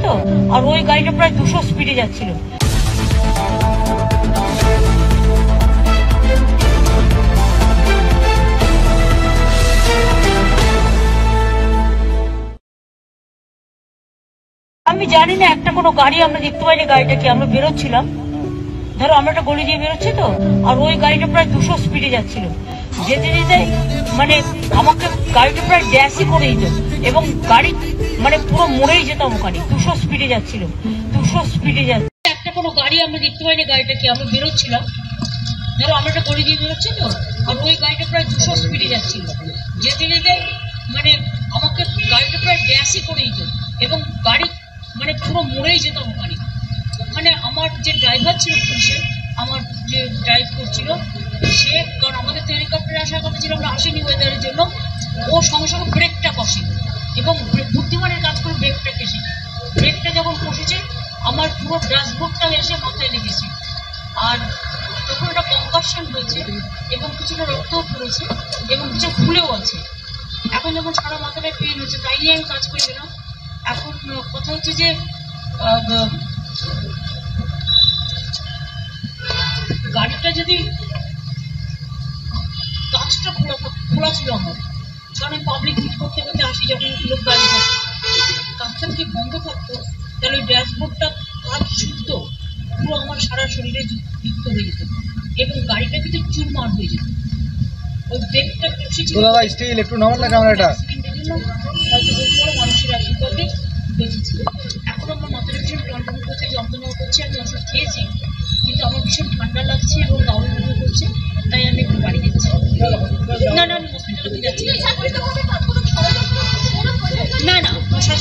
তো, আর ওই গাড়িটা প্রায় 200 স্পিডে যাচ্ছিল। আমি জানি না, একটা কোনো গাড়ি আমরা দেখতে পাইনি, গাড়িটা কি, আমরা বেরোচ্ছিলাম, ধরো আমরা একটা গলি দিয়ে বেরোচ্ছি তো, আর ওই গাড়িটা প্রায় 200 স্পিডে যাচ্ছিল। যেতে যেতে মানে আমাকে গাড়িটা প্রায় ড্যাশই করে দিত, এবং গাড়ি মানে পুরো মরেই যেতাম ওখানে। 200 স্পিডে যাচ্ছিল, 200 স্পিডে যাচ্ছে। একটা কোনো গাড়ি আমরা দেখতে পাইনি, গাড়িটা কি, আমরা বেরোচ্ছিলাম, ধরো আমরা একটা গলি দিয়ে বেরোচ্ছি তো, আর ওই গাড়িটা প্রায় 200 স্পিডে যাচ্ছিল। যেতে যেতে মানে আমাকে গাড়িটা প্রায় ড্যাশই করে দিত, এবং গাড়ি মানে পুরো মরেই যেতাম ওখানে। ওখানে আমার যে ড্রাইভার ছিল পুলিশের, আমার যে ড্রাইভ করছিল সে, কারণ আমাদের তো হেলিকপ্টারে আসার কথা ছিল, আমরা আসিনি ওয়েদারের জন্য, ও সঙ্গে সঙ্গে ব্রেকটা কষে, এবং বুদ্ধিমানের কাজ করে ব্রেকটা কেসে, ব্রেকটা যখন কষেছে আমার পুরো ড্যাশবোর্ডটা এসে মাথায় লেগেছে, আর তখন ওটা কনকাশন হয়েছে, এবং কিছুটা রক্তও পড়েছে, এবং কিছু ফুলেও আছে। এখন যখন সারা মাথাটায় পেন হচ্ছে, তাই নিয়ে আমি কাজ করি না। এখন কথা হচ্ছে যে গাড়িটা যদি কাজটা খোলা ছিল আমার, কারণ আমি পাবলিক ফিট করতে করতে আসি, যখন লোক গাড়ি থাকে কাজটা যদি বন্ধ থাকতো, তাহলে ওই ড্যাশবোর্ডটা কাজ শুদ্ধ পুরো আমার সারা শরীরে যুক্ত হয়ে যেত, এবং গাড়িটা কিন্তু চুরমার হয়ে যেত। ওই ব্রেকটা একটু মানুষের আশীর্বাদে বেঁচেছি। এখন আমার মাথাটা ভীষণ টনটন করছে, যন্ত্রণা করছে, আমি ওষুধ খেয়েছি, কিন্তু আমার ভীষণ ঠান্ডা লাগছে এবং গাউন মনে করছে, তাই আমি একটু বাড়ি যাচ্ছি। না না, আমি হসপিটালে যাচ্ছি না, না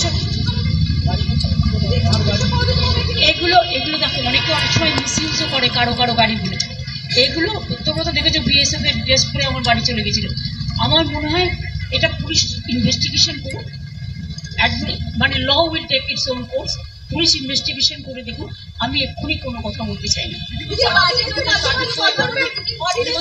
এগুলো দেখো, অনেকে অনেক সময় মিসইউজও করে কারো গাড়িগুলো। এগুলো তোমরা তো দেখেছো, বিএসএফ এর ড্রেস পরে আমার বাড়ি চলে গেছিল। আমার মনে হয় এটা পুলিশ ইনভেস্টিগেশন করুক, মানে law will take its own course. Police investigation করে দেখুন, আমি এক্ষুনি কোনো কথা বলতে চাই না।